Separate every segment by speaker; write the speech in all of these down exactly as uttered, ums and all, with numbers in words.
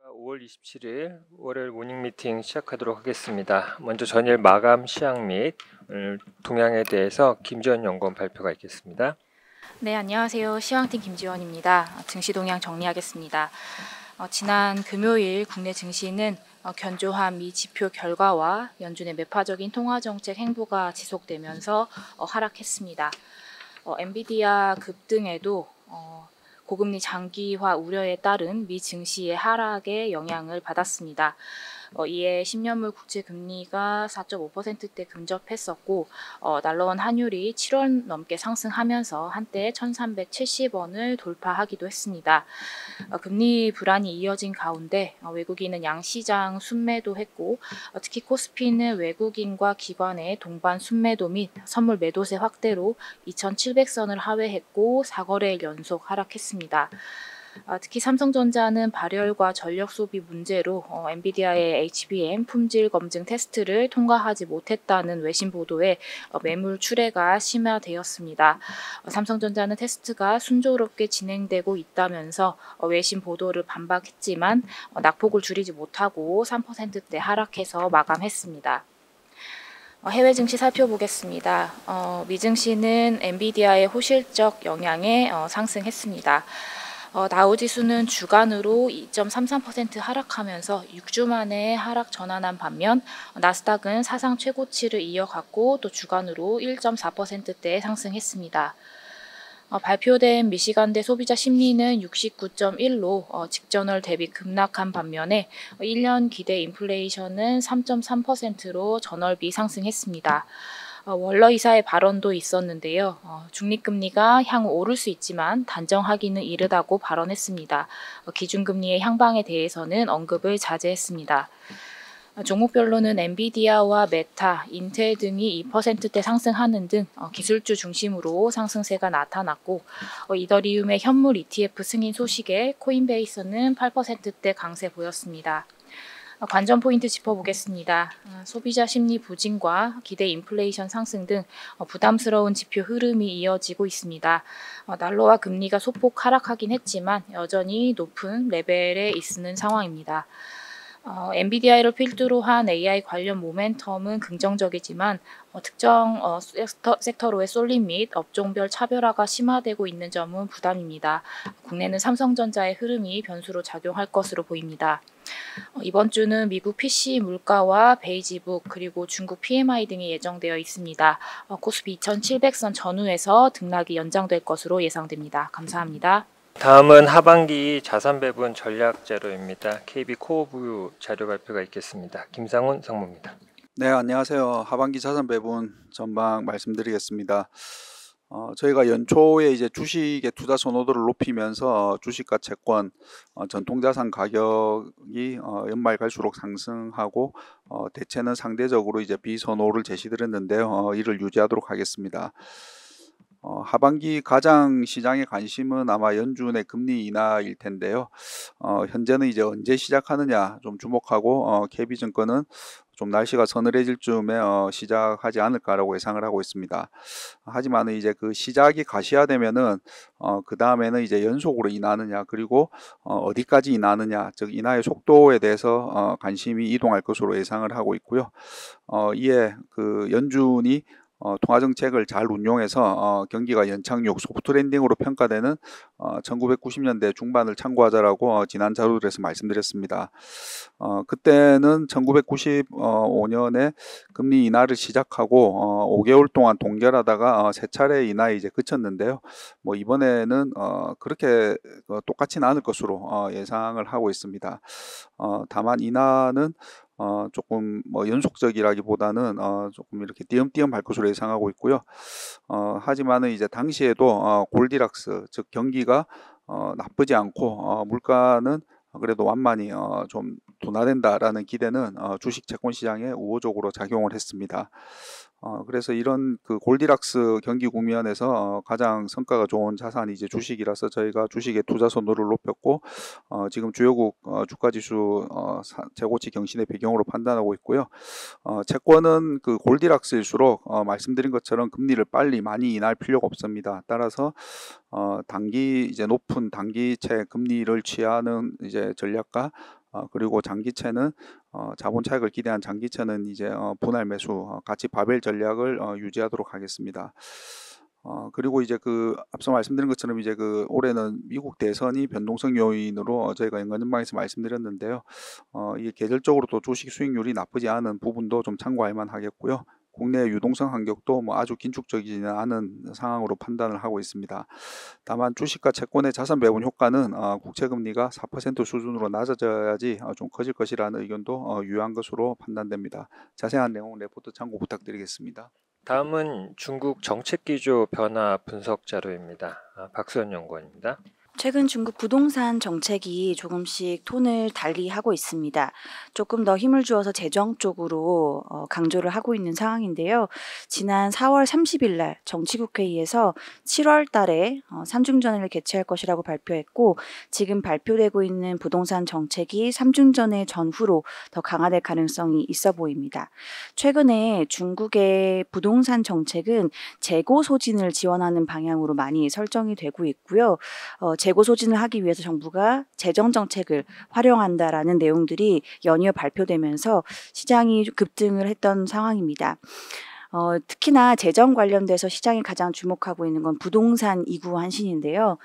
Speaker 1: 오월 이십칠일 월요일 모닝 미팅 시작하도록 하겠습니다. 먼저 전일 마감 시황 및 오늘 동향에 대해서 김지원 연구원 발표가 있겠습니다.
Speaker 2: 네, 안녕하세요. 시황팀 김지원입니다. 증시 동향 정리하겠습니다. 어, 지난 금요일 국내 증시는 어, 견조한 미 지표 결과와 연준의 매파적인 통화정책 행보가 지속되면서 어, 하락했습니다. 어, 엔비디아 급등에도 어, 고금리 장기화 우려에 따른 미 증시의 하락에 영향을 받았습니다. 어, 이에 십 년물 국채 금리가 사 점 오 퍼센트대 근접했었고 어, 달러원 환율이 칠원 넘게 상승하면서 한때 천삼백칠십 원을 돌파하기도 했습니다. 어, 금리 불안이 이어진 가운데 어, 외국인은 양시장 순매도 했고 어, 특히 코스피는 외국인과 기관의 동반 순매도 및 선물 매도세 확대로 이천칠백 선을 하회했고 사 거래일 연속 하락했습니다. 어, 특히 삼성전자는 발열과 전력 소비 문제로 어, 엔비디아의 에이치비엠 품질 검증 테스트를 통과하지 못했다는 외신 보도에 어, 매물 출회가 심화되었습니다. 어, 삼성전자는 테스트가 순조롭게 진행되고 있다면서 어, 외신 보도를 반박했지만 어, 낙폭을 줄이지 못하고 삼 퍼센트대 하락해서 마감했습니다. 어, 해외 증시 살펴보겠습니다. 어, 미 증시는 엔비디아의 호실적 영향에 어, 상승했습니다. 어, 다우지수는 주간으로 이 점 삼삼 퍼센트 하락하면서 육 주 만에 하락 전환한 반면 어, 나스닥은 사상 최고치를 이어갔고 또 주간으로 일 점 사 퍼센트대 상승했습니다. 어, 발표된 미시간대 소비자 심리는 육십구 점 일로 어, 직전월 대비 급락한 반면에 어, 일 년 기대 인플레이션은 삼 점 삼 퍼센트로 전월비 상승했습니다. 어, 월러 이사의 발언도 있었는데요. 어, 중립금리가 향후 오를 수 있지만 단정하기는 이르다고 발언했습니다. 어, 기준금리의 향방에 대해서는 언급을 자제했습니다. 어, 종목별로는 엔비디아와 메타, 인텔 등이 이 퍼센트대 상승하는 등 어, 기술주 중심으로 상승세가 나타났고 어, 이더리움의 현물 이티에프 승인 소식에 코인베이스는 팔 퍼센트대 강세 보였습니다. 관전 포인트 짚어보겠습니다. 소비자 심리 부진과 기대 인플레이션 상승 등 부담스러운 지표 흐름이 이어지고 있습니다. 달러와 금리가 소폭 하락하긴 했지만 여전히 높은 레벨에 있는 상황입니다. 어, 엔비디아를 필두로 한 에이아이 관련 모멘텀은 긍정적이지만 어, 특정 어, 섹터, 섹터로의 쏠림 및 업종별 차별화가 심화되고 있는 점은 부담입니다. 국내는 삼성전자의 흐름이 변수로 작용할 것으로 보입니다. 어, 이번 주는 미국 피씨 물가와 베이지북 그리고 중국 피엠아이 등이 예정되어 있습니다. 어, 코스피 이천칠백 선 전후에서 등락이 연장될 것으로 예상됩니다. 감사합니다.
Speaker 1: 다음은 하반기 자산 배분 전략 자료입니다. 케이비 코어뷰 자료 발표가 있겠습니다. 김상훈 상무입니다.
Speaker 3: 네, 안녕하세요. 하반기 자산 배분 전망 말씀드리겠습니다. 어, 저희가 연초에 이제 주식의 투자 선호도를 높이면서 주식과 채권, 어, 전통자산 가격이 어, 연말 갈수록 상승하고 어, 대체는 상대적으로 이제 비선호를 제시드렸는데요. 어, 이를 유지하도록 하겠습니다. 어, 하반기 가장 시장의 관심은 아마 연준의 금리 인하일 텐데요. 어, 현재는 이제 언제 시작하느냐 좀 주목하고 어, 케이비증권은 좀 날씨가 서늘해질 즈음에 어, 시작하지 않을까라고 예상을 하고 있습니다. 하지만 이제 그 시작이 가시화되면은 어, 그 다음에는 이제 연속으로 인하느냐 그리고 어, 어디까지 인하느냐 즉 인하의 속도에 대해서 어, 관심이 이동할 것으로 예상을 하고 있고요. 어, 이에 그 연준이 어, 통화정책을 잘 운용해서 어, 경기가 연착륙 소프트 랜딩으로 평가되는 어, 천구백구십 년대 중반을 참고하자라고 어, 지난 자료들에서 말씀드렸습니다. 어, 그때는 천구백구십오 년에 금리 인하를 시작하고 어, 오 개월 동안 동결하다가 어, 세 차례 인하에 이제 그쳤는데요. 뭐 이번에는 어, 그렇게 어, 똑같지는 않을 것으로 어, 예상을 하고 있습니다. 어, 다만 인하는 어, 조금 뭐 연속적이라기보다는 어, 조금 이렇게 띄엄띄엄 할 것으로 예상하고 있고요. 어, 하지만은 이제 당시에도 어, 골디락스 즉 경기가 어, 나쁘지 않고 어, 물가는 그래도 완만히 어, 좀 둔화된다라는 기대는 어, 주식 채권 시장에 우호적으로 작용을 했습니다. 어, 그래서 이런 그 골디락스 경기 국면에서 어, 가장 성과가 좋은 자산이 이제 주식이라서 저희가 주식의 투자 선호를 높였고 어, 지금 주요국 어, 주가지수 어, 사, 최고치 경신의 배경으로 판단하고 있고요. 어, 채권은 그 골디락스일수록 어, 말씀드린 것처럼 금리를 빨리 많이 인하할 필요가 없습니다. 따라서 어, 단기 이제 높은 단기채 금리를 취하는 이제 전략과 어, 그리고 장기채는 어, 자본 차익을 기대한 장기채는 이제 어, 분할 매수, 어, 같이 바벨 전략을 어, 유지하도록 하겠습니다. 어, 그리고 이제 그 앞서 말씀드린 것처럼 이제 그 올해는 미국 대선이 변동성 요인으로 어, 저희가 연관전망에서 말씀드렸는데요. 어, 이게 계절적으로 또 주식 수익률이 나쁘지 않은 부분도 좀 참고할 만하겠고요. 국내 유동성 환경도 뭐 아주 긴축적이지는 않은 상황으로 판단을 하고 있습니다. 다만 주식과 채권의 자산 배분 효과는 어, 국채 금리가 사 퍼센트 수준으로 낮아져야지 어, 좀 커질 것이라는 의견도 어, 유효한 것으로 판단됩니다. 자세한 내용 레포트 참고 부탁드리겠습니다.
Speaker 1: 다음은 중국 정책 기조 변화 분석 자료입니다. 아, 박수현 연구원입니다.
Speaker 4: 최근 중국 부동산 정책이 조금씩 톤을 달리하고 있습니다. 조금 더 힘을 주어서 재정 쪽으로 어, 강조를 하고 있는 상황인데요. 지난 사월 삼십일 날 정치국회의에서 칠월 달에 어, 삼중전을 개최할 것이라고 발표했고 지금 발표되고 있는 부동산 정책이 삼중전의 전후로 더 강화될 가능성이 있어 보입니다. 최근에 중국의 부동산 정책은 재고 소진을 지원하는 방향으로 많이 설정이 되고 있고요. 어, 재고 소진을 하기 위해서 정부가 재정 정책을 활용한다라는 내용들이 연이어 발표되면서 시장이 급등을 했던 상황입니다. 어, 특히나 재정 관련돼서 시장이 가장 주목하고 있는 건 부동산 이구 한신인데요.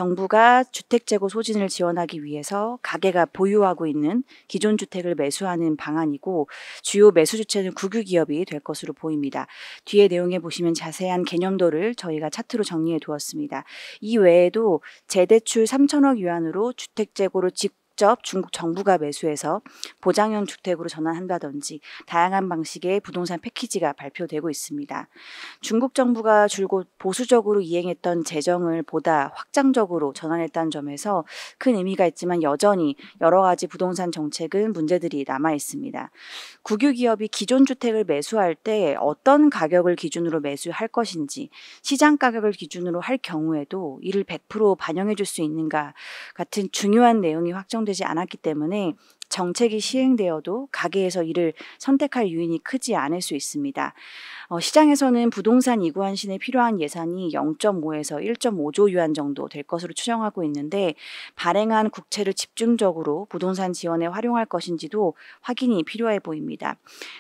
Speaker 4: 정부가 주택 재고 소진을 지원하기 위해서 가계가 보유하고 있는 기존 주택을 매수하는 방안이고 주요 매수 주체는 국유 기업이 될 것으로 보입니다. 뒤에 내용에 보시면 자세한 개념도를 저희가 차트로 정리해 두었습니다. 이 외에도 재대출 삼천억 위안으로 주택 재고를 직 직접 중국 정부가 매수해서 보장형 주택으로 전환한다든지 다양한 방식의 부동산 패키지가 발표되고 있습니다. 중국 정부가 줄곧 보수적으로 이행했던 재정을 보다 확장적으로 전환했다는 점에서 큰 의미가 있지만 여전히 여러 가지 부동산 정책은 문제들이 남아 있습니다. 국유 기업이 기존 주택을 매수할 때 어떤 가격을 기준으로 매수할 것인지 시장 가격을 기준으로 할 경우에도 이를 백 퍼센트 반영해 줄 수 있는가 같은 중요한 내용이 확정되지 않았기 때문에 정책이 시행되어도 가계에서 이를 선택할 요인이 크지 않을 수 있습니다. 어, 시장에서는 부동산 이구 한신에 필요한 예산이 영 점 오에서 일 점 오조 위안 정도 될 것으로 추정하고 있는데 발행한 국채를 집중적으로 부동산 지원에 활용할 것인지도 확인이 필요해 보입니다.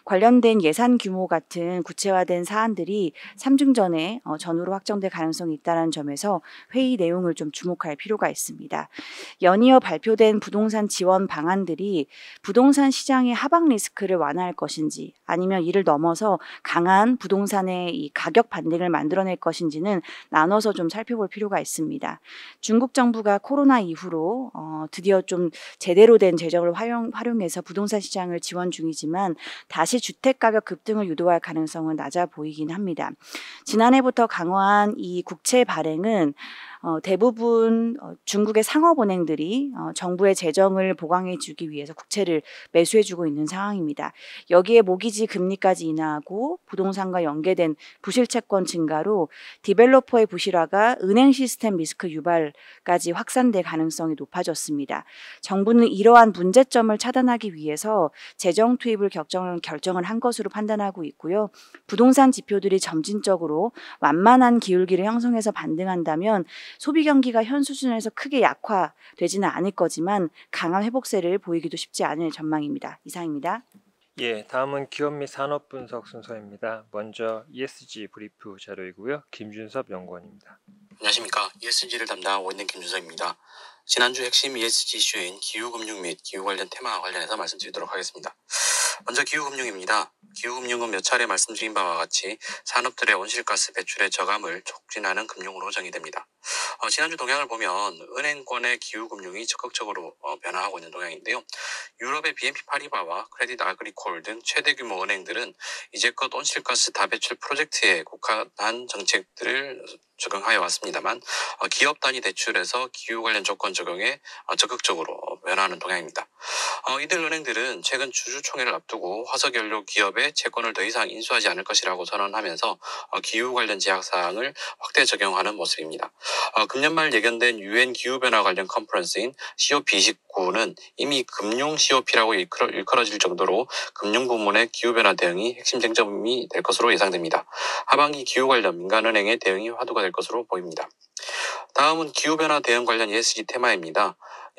Speaker 4: 관련된 예산 규모 같은 구체화된 사안들이 삼중전에 어, 전후로 확정될 가능성이 있다는 점에서 회의 내용을 좀 주목할 필요가 있습니다. 연이어 발표된 부동산 지원 방안들이 부동산 시장의 하방 리스크를 완화할 것인지 아니면 이를 넘어서 강한 부동산의 이 가격 반등을 만들어낼 것인지는 나눠서 좀 살펴볼 필요가 있습니다. 중국 정부가 코로나 이후로 어, 드디어 좀 제대로 된 재정을 활용, 활용해서 부동산 시장을 지원 중이지만 다시 주택 가격 급등을 유도할 가능성은 낮아 보이긴 합니다. 지난해부터 강화한 이 국채 발행은 어, 대부분 어, 중국의 상업은행들이 어, 정부의 재정을 보강해주기 위해서 국채를 매수해주고 있는 상황입니다. 여기에 모기지 금리까지 인하하고 부동산과 연계된 부실채권 증가로 디벨로퍼의 부실화가 은행 시스템 리스크 유발까지 확산될 가능성이 높아졌습니다. 정부는 이러한 문제점을 차단하기 위해서 재정 투입을 결정을, 결정을 한 것으로 판단하고 있고요. 부동산 지표들이 점진적으로 완만한 기울기를 형성해서 반등한다면 소비 경기가 현 수준에서 크게 약화되지는 않을 거지만 강한 회복세를 보이기도 쉽지 않을 전망입니다. 이상입니다.
Speaker 1: 예, 다음은 기업 및 산업 분석 순서입니다. 먼저 이에스지 브리프 자료이고요. 김준섭 연구원입니다.
Speaker 5: 안녕하십니까. 이에스지를 담당하고 있는 김준섭입니다. 지난주 핵심 이에스지 이슈인 기후금융 및 기후 관련 테마와 관련해서 말씀드리도록 하겠습니다. 먼저 기후금융입니다. 기후금융은 몇 차례 말씀드린 바와 같이 산업들의 온실가스 배출의 저감을 촉진하는 금융으로 정의됩니다. 어, 지난주 동향을 보면 은행권의 기후금융이 적극적으로 어, 변화하고 있는 동향인데요. 유럽의 비엔피 파리바와 크레딧 아그리콜 등 최대 규모 은행들은 이제껏 온실가스 다배출 프로젝트에 국한한 정책들을 적용하여 왔습니다만 어, 기업 단위 대출에서 기후 관련 조건 적용에 어, 적극적으로 변화하는 동향입니다. 어, 이들 은행들은 최근 주주총회를 앞두고 화석연료 기업의 채권을 더 이상 인수하지 않을 것이라고 선언하면서 어, 기후 관련 제약사항을 확대 적용하는 모습입니다. 어, 금년 말 예견된 유엔 기후변화 관련 컨퍼런스인 씨오피 이십구는 이미 금융 씨오피라고 일컬어, 일컬어질 정도로 금융 부문의 기후변화 대응이 핵심 쟁점이 될 것으로 예상됩니다. 하반기 기후 관련 민간은행의 대응이 화두가 될 것으로 보입니다. 다음은 기후변화 대응 관련 이에스지 테마입니다.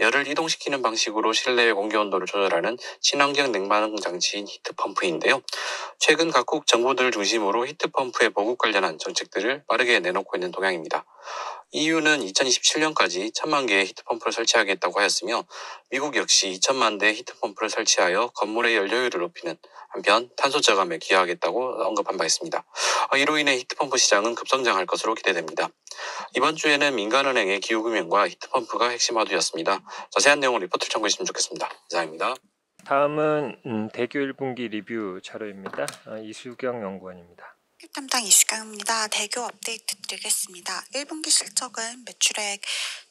Speaker 5: 열을 이동시키는 방식으로 실내의 공기 온도를 조절하는 친환경 냉방 장치인 히트펌프인데요. 최근 각국 정부들을 중심으로 히트펌프의 보급 관련한 정책들을 빠르게 내놓고 있는 동향입니다. 이유는 이천이십칠 년까지 천만 개의 히트펌프를 설치하겠다고 하였으며 미국 역시 이천만 대의 히트펌프를 설치하여 건물의 연료율을 높이는 한편 탄소 저감에 기여하겠다고 언급한 바 있습니다. 이로 인해 히트펌프 시장은 급성장할 것으로 기대됩니다. 이번 주에는 민간은행의 기후금융과 히트펌프가 핵심 화두였습니다. 자세한 내용은 리포트를 참고해주시면 좋겠습니다. 이상입니다.
Speaker 1: 다음은 음, 대교 일 분기 리뷰 자료입니다. 아, 이수경 연구원입니다.
Speaker 6: 담당 이수경입니다. 대교 업데이트 드리겠습니다. 일 분기 실적은 매출액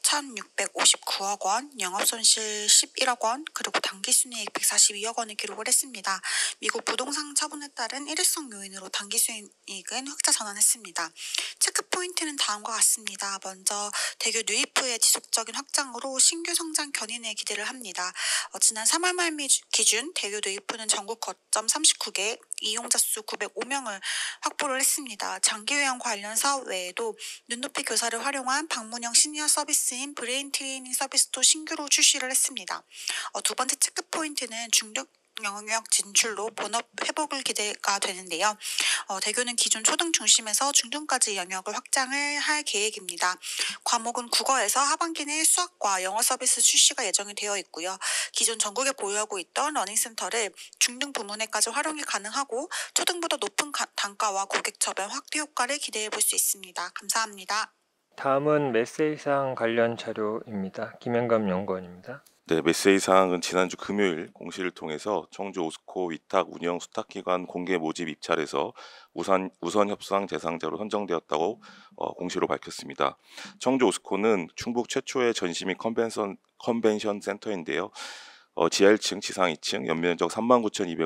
Speaker 6: 천육백오십구억 원, 영업손실 십일억 원, 그리고 당기순이익 백사십이억 원을 기록을 했습니다. 미국 부동산 처분에 따른 일회성 요인으로 당기순이익은 흑자 전환했습니다. 체크포인트는 다음과 같습니다. 먼저 대교 누이프의 지속적인 확장으로 신규 성장 견인에 기대를 합니다. 어, 지난 삼월 말 기준 대교 누이프는 전국 거점 삼십구 개, 이용자 수 구백오 명을 확보를 했습니다. 장기요양 관련 사업 외에도 눈높이 교사를 활용한 방문형 시니어 서비스인 브레인 트레이닝 서비스도 신규로 출시를 했습니다. 어, 두 번째 체크포인트는 중등 영역 진출로 본업 회복을 기대가 되는데요. 어, 대교는 기존 초등 중심에서 중등까지 영역을 확장을 할 계획입니다. 과목은 국어에서 하반기 내 수학과 영어 서비스 출시가 예정이 되어 있고요. 기존 전국에 보유하고 있던 러닝센터를 중등 부문에까지 활용이 가능하고 초등보다 높은 가, 단가와 고객 저변 확대 효과를 기대해 볼 수 있습니다. 감사합니다.
Speaker 1: 다음은 메세이상 관련 자료입니다. 김현감 연구원입니다.
Speaker 7: 네, 메시지 사항은 지난주 금요일 공시를 통해서 청주 오스코 위탁 운영 수탁기관 공개 모집 입찰에서 우선, 우선 협상 대상자로 선정되었다고 어, 공시로 밝혔습니다. 청주 오스코는 충북 최초의 전시 및 컨벤션, 컨벤션 센터인데요. 어, 지하 일 층, 지상 이 층, 연면적 삼만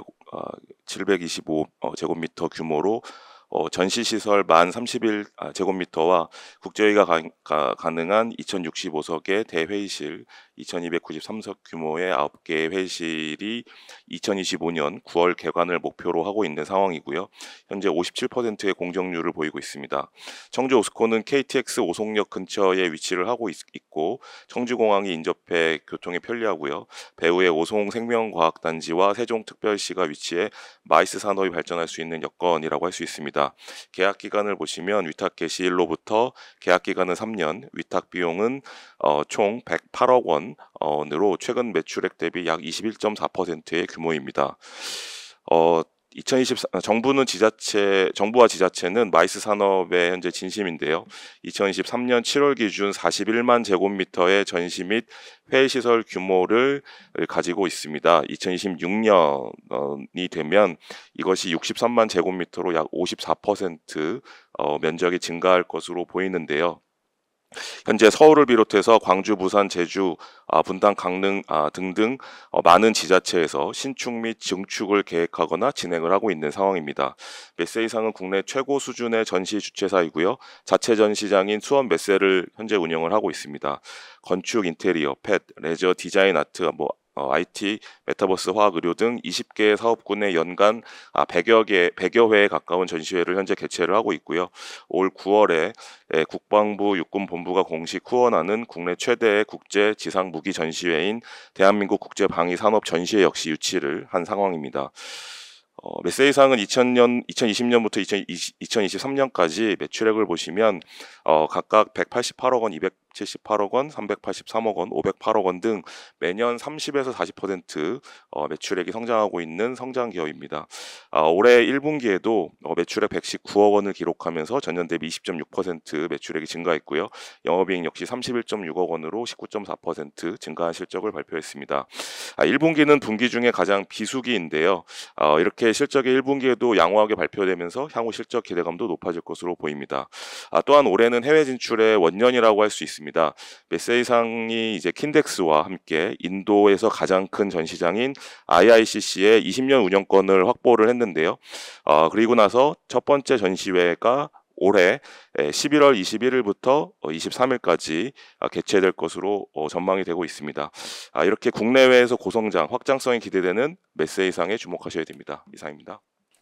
Speaker 7: 구천칠백이십오 어, 제곱미터 규모로 어, 전시시설 만 삼십일 아, 제곱미터와 국제회의가 가, 가, 가능한 이천육십오 석의 대회의실, 이천이백구십삼 석 규모의 아홉 개의 회의실이 이천이십오 년 구월 개관을 목표로 하고 있는 상황이고요. 현재 오십칠 퍼센트의 공정률을 보이고 있습니다. 청주 오스코는 케이티엑스 오송역 근처에 위치를 하고 있, 있고 청주공항이 인접해 교통에 편리하고요. 배후의 오송생명과학단지와 세종특별시가 위치해 마이스 산업이 발전할 수 있는 여건이라고 할 수 있습니다. 계약 기간을 보시면 위탁 개시일로부터 계약 기간은 삼 년, 위탁 비용은 어, 총 백팔억 원으로 최근 매출액 대비 약 이십일 점 사 퍼센트의 규모입니다. 어, 이천이십사 정부는 지자체 정부와 지자체는 마이스 산업의 현재 진심인데요. 이천이십삼 년 칠월 기준 사십일만 제곱미터의 전시 및 회의 시설 규모를 가지고 있습니다. 이천이십육 년이 되면 이것이 육십삼만 제곱미터로 약 오십사 퍼센트 어, 면적이 증가할 것으로 보이는데요. 현재 서울을 비롯해서 광주, 부산, 제주, 아, 분당, 강릉 아, 등등 어, 많은 지자체에서 신축 및 증축을 계획하거나 진행을 하고 있는 상황입니다. 메세이상은 국내 최고 수준의 전시 주최사이고요. 자체 전시장인 수원 메세를 현재 운영을 하고 있습니다. 건축, 인테리어, 펫, 레저, 디자인, 아트, 뭐 어, 아이티, 메타버스, 화학, 의료 등 이십 개의 사업군에 연간 아, 백여 개, 백여 회에 가까운 전시회를 현재 개최를 하고 있고요. 올 구월에 에, 국방부 육군본부가 공식 후원하는 국내 최대의 국제 지상 무기 전시회인 대한민국 국제방위산업 전시회 역시 유치를 한 상황입니다. 어, 메세이상은 이천 년, 이천이십 년부터 이천이십삼 년까지 매출액을 보시면 어, 각각 백팔십팔억 원, 이백칠십팔억 원, 삼백팔십삼억 원, 오백팔억 원 등 매년 삼십에서 사십 퍼센트 어, 매출액이 성장하고 있는 성장 기업입니다. 어, 올해 일 분기에도 어, 매출액 백십구억 원을 기록하면서 전년 대비 이십 점 육 퍼센트 매출액이 증가했고요. 영업이익 역시 삼십일 점 육억 원으로 십구 점 사 퍼센트 증가한 실적을 발표했습니다. 아, 일 분기는 분기 중에 가장 비수기인데요. 어, 이렇게 실적이 일 분기에도 양호하게 발표되면서 향후 실적 기대감도 높아질 것으로 보입니다. 아, 또한 올해는 해외 진출의 원년이라고 할 수 있습니다. 메세이상이 이제 킨덱스와 함께 인도에서 가장 큰 전시장인 아이아이씨씨의 이십 년 운영권을 확보를 했는데요. 어, 그리고 나서 첫 번째 전시회가 올해 십일월 이십일일부터 이십삼일까지 개최될 것으로 전망이 되고 있습니다. 이렇게 국내외에서 고성장, 확장성이 기대되는 메세이상에 주목하셔야 됩니다. 이상입니다.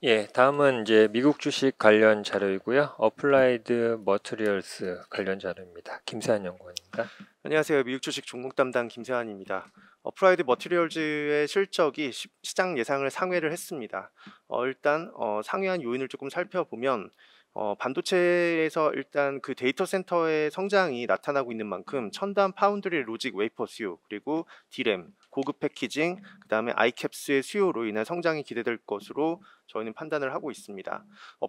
Speaker 1: 예, 다음은 이제 미국 주식 관련 자료이고요. 어플라이드 머티리얼스 관련 자료입니다. 김세한 연구원입니다.
Speaker 8: 안녕하세요. 미국 주식 종목 담당 김세환입니다. 어플라이드 머티리얼즈의 실적이 시, 시장 예상을 상회를 했습니다. 어, 일단 어, 상회한 요인을 조금 살펴보면 어, 반도체에서 일단 그 데이터 센터의 성장이 나타나고 있는 만큼 첨단 파운드리 로직 웨이퍼 수요, 그리고 디램, 고급 패키징, 그 다음에 아이캡스의 수요로 인한 성장이 기대될 것으로 저희는 판단을 하고 있습니다.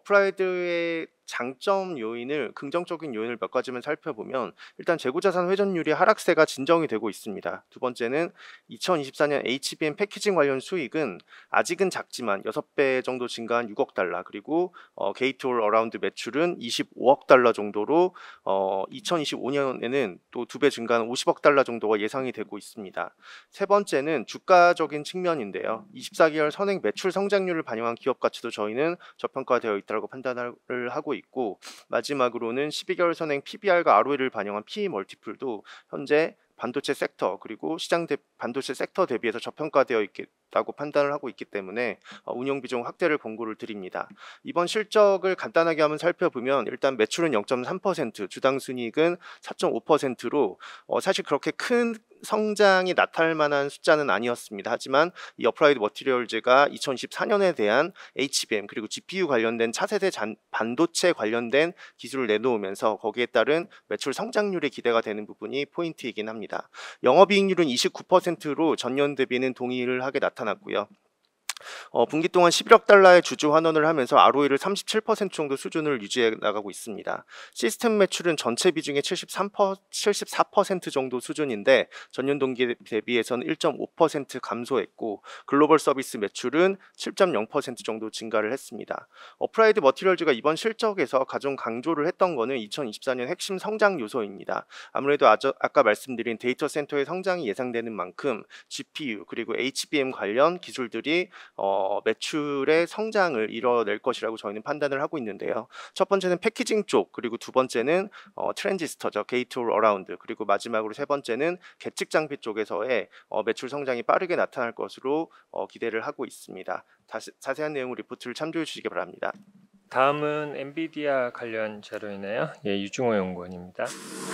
Speaker 8: 어플라이드의 장점 요인을, 긍정적인 요인을 몇 가지만 살펴보면, 일단 재고자산 회전율이 하락세가 진정이 되고 있습니다. 두 번째는 이천이십사 년 에이치비엠 패키징 관련 수익은 아직은 작지만 여섯 배 정도 증가한 육억 달러, 그리고 어, 게이트 올 어라운드 매출은 이십오억 달러 정도로 어, 이천이십오 년에는 또 두 배 증가한 오십억 달러 정도가 예상이 되고 있습니다. 세 번째는 주가적인 측면인데요. 이십사 개월 선행 매출 성장률을 반영한 기업 가치도 저희는 저평가되어 있다고 판단을 하고 있고, 마지막으로는 십이 개월 선행 피비알과 알오이를 반영한 피이 멀티플도 현재 반도체 섹터, 그리고 시장 대, 반도체 섹터 대비해서 저평가되어 있다고 판단을 하고 있기 때문에 운용 비중 확대를 권고를 드립니다. 이번 실적을 간단하게 한번 살펴보면, 일단 매출은 영 점 삼 퍼센트, 주당 순이익은 사 점 오 퍼센트로 어, 사실 그렇게 큰 성장이 나타날 만한 숫자는 아니었습니다. 하지만 이 어플라이드 머티리얼즈가 이천이십사 년에 대한 에이치비엠 그리고 지피유 관련된 차세대 잔, 반도체 관련된 기술을 내놓으면서 거기에 따른 매출 성장률이 기대가 되는 부분이 포인트이긴 합니다. 영업이익률은 이십구 퍼센트로 전년 대비는 동일하게 나타났고요. 어, 분기 동안 십일억 달러의 주주 환원을 하면서 알오이를 삼십칠 퍼센트 정도 수준을 유지해 나가고 있습니다. 시스템 매출은 전체 비중의 칠십삼 퍼센트, 칠십사 퍼센트 정도 수준인데 전년 동기 대비해서는 일 점 오 퍼센트 감소했고, 글로벌 서비스 매출은 칠 점 영 퍼센트 정도 증가를 했습니다. 어플라이드 머티리얼즈가 이번 실적에서 가장 강조를 했던 것은 이천이십사 년 핵심 성장 요소입니다. 아무래도 아저, 아까 말씀드린 데이터 센터의 성장이 예상되는 만큼 지피유 그리고 에이치비엠 관련 기술들이 어, 매출의 성장을 이뤄낼 것이라고 저희는 판단을 하고 있는데요. 첫 번째는 패키징 쪽, 그리고 두 번째는 어, 트랜지스터죠, 게이트 올 어라운드, 그리고 마지막으로 세 번째는 계측 장비 쪽에서의 어, 매출 성장이 빠르게 나타날 것으로 어, 기대를 하고 있습니다. 다시, 자세한 내용 리포트를 참조해 주시기 바랍니다.
Speaker 1: 다음은 엔비디아 관련 자료이네요. 예, 유중호 연구원입니다.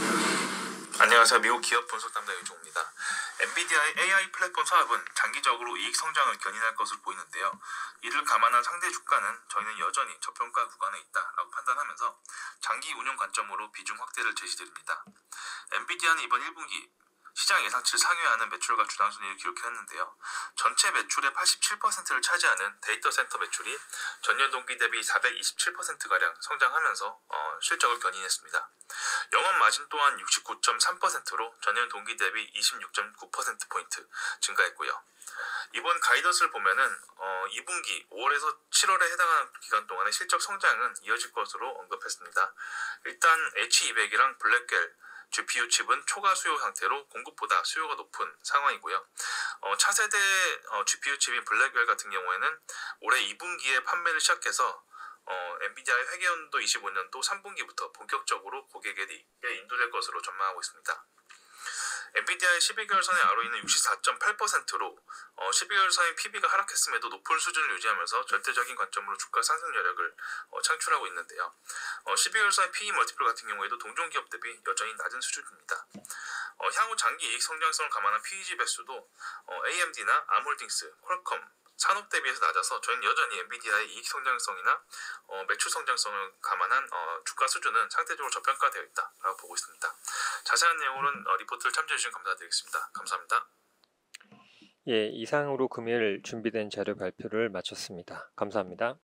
Speaker 9: 안녕하세요. 미국 기업 분석 담당 유종입니다. 엔비디아의 에이아이 플랫폼 사업은 장기적으로 이익 성장을 견인할 것으로 보이는데요. 이를 감안한 상대 주가는 저희는 여전히 저평가 구간에 있다라고 판단하면서 장기 운용 관점으로 비중 확대를 제시드립니다. 엔비디아는 이번 일 분기 시장 예상치를 상회하는 매출과 주당 순이익을 기록했는데요. 전체 매출의 팔십칠 퍼센트를 차지하는 데이터 센터 매출이 전년 동기 대비 사백이십칠 퍼센트가량 성장하면서 어, 실적을 견인했습니다. 영업 마진 또한 육십구 점 삼 퍼센트로 전년 동기 대비 이십육 점 구 퍼센트포인트 증가했고요. 이번 가이던스를 보면은 어, 이 분기 오월에서 칠월에 해당하는 기간 동안의 실적 성장은 이어질 것으로 언급했습니다. 일단 에이치 이백이랑 블랙겔 지피유 칩은 초과 수요 상태로 공급보다 수요가 높은 상황이고요. 어, 차세대 어, 지피유 칩인 블랙웰 같은 경우에는 올해 이 분기에 판매를 시작해서 어, 엔비디아의 회계연도 이십오 년도 삼 분기부터 본격적으로 고객에게 인도될 것으로 전망하고 있습니다. 엔비디아의 십이 개월 선의 알오이는 육십사 점 팔 퍼센트로 어, 십이 개월 선의 피비가 하락했음에도 높은 수준을 유지하면서 절대적인 관점으로 주가 상승 여력을 어, 창출하고 있는데요. 어, 십이 개월 선의 피이 멀티플 같은 경우에도 동종 기업 대비 여전히 낮은 수준입니다. 어, 향후 장기 이익 성장성을 감안한 피이지 배수도 어, 에이엠디나 암홀딩스, 퀄컴, 산업 대비해서 낮아서 저희는 여전히 엔비디아의 이익 성장성이나 어, 매출 성장성을 감안한 어, 주가 수준은 상대적으로 저평가되어 있다라고 보고 있습니다. 자세한 내용은 어, 리포트를 참조해 주신 감사드리겠습니다. 감사합니다.
Speaker 1: 예, 이상으로 금일 준비된 자료 발표를 마쳤습니다. 감사합니다.